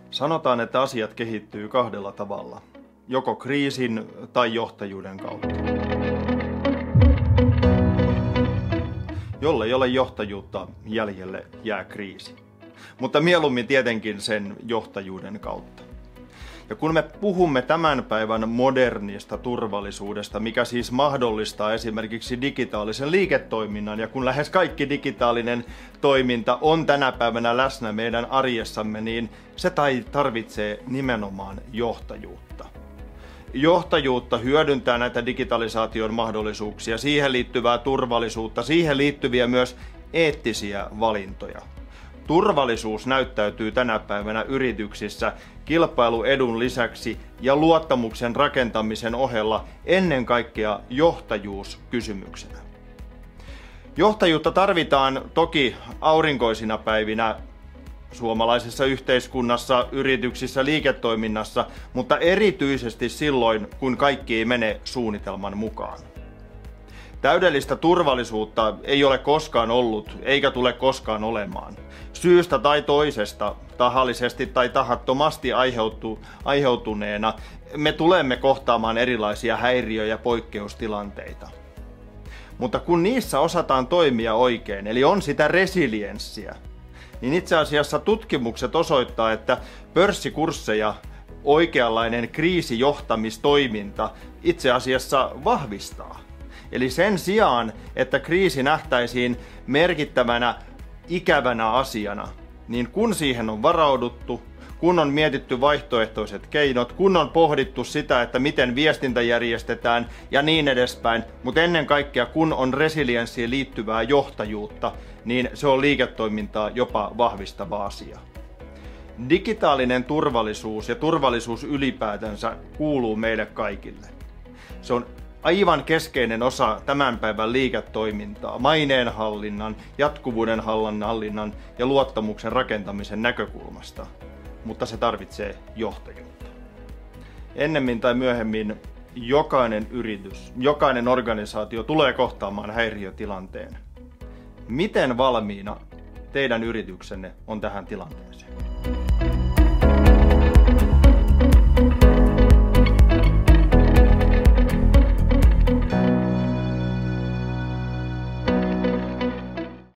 Sanotaan, että asiat kehittyy kahdella tavalla. Joko kriisin tai johtajuuden kautta. Jollei ole johtajuutta, jäljelle jää kriisi. Mutta mieluummin tietenkin sen johtajuuden kautta. Ja kun me puhumme tämän päivän modernista turvallisuudesta, mikä siis mahdollistaa esimerkiksi digitaalisen liiketoiminnan, ja kun lähes kaikki digitaalinen toiminta on tänä päivänä läsnä meidän arjessamme, niin se tarvitsee nimenomaan johtajuutta. Johtajuutta hyödyntää näitä digitalisaation mahdollisuuksia, siihen liittyvää turvallisuutta, siihen liittyviä myös eettisiä valintoja. Turvallisuus näyttäytyy tänä päivänä yrityksissä kilpailuedun lisäksi ja luottamuksen rakentamisen ohella ennen kaikkea johtajuuskysymyksenä. Johtajuutta tarvitaan toki aurinkoisina päivinä suomalaisessa yhteiskunnassa, yrityksissä, liiketoiminnassa, mutta erityisesti silloin, kun kaikki ei mene suunnitelman mukaan. Täydellistä turvallisuutta ei ole koskaan ollut, eikä tule koskaan olemaan. Syystä tai toisesta, tahallisesti tai tahattomasti aiheutuneena, me tulemme kohtaamaan erilaisia häiriö- ja poikkeustilanteita. Mutta kun niissä osataan toimia oikein, eli on sitä resilienssiä, niin itse asiassa tutkimukset osoittaa, että pörssikursseja oikeanlainen kriisijohtamistoiminta itse asiassa vahvistaa. Eli sen sijaan, että kriisi nähtäisiin merkittävänä ikävänä asiana, niin kun siihen on varauduttu, kun on mietitty vaihtoehtoiset keinot, kun on pohdittu sitä, että miten viestintä järjestetään ja niin edespäin, mutta ennen kaikkea kun on resilienssiin liittyvää johtajuutta, niin se on liiketoimintaa jopa vahvistava asia. Digitaalinen turvallisuus ja turvallisuus ylipäätänsä kuuluu meille kaikille. Se on aivan keskeinen osa tämän päivän liiketoimintaa, maineenhallinnan, jatkuvuuden hallinnan ja luottamuksen rakentamisen näkökulmasta, mutta se tarvitsee johtajuutta. Ennemmin tai myöhemmin jokainen yritys, jokainen organisaatio tulee kohtaamaan häiriötilanteen. Miten valmiina teidän yrityksenne on tähän tilanteeseen?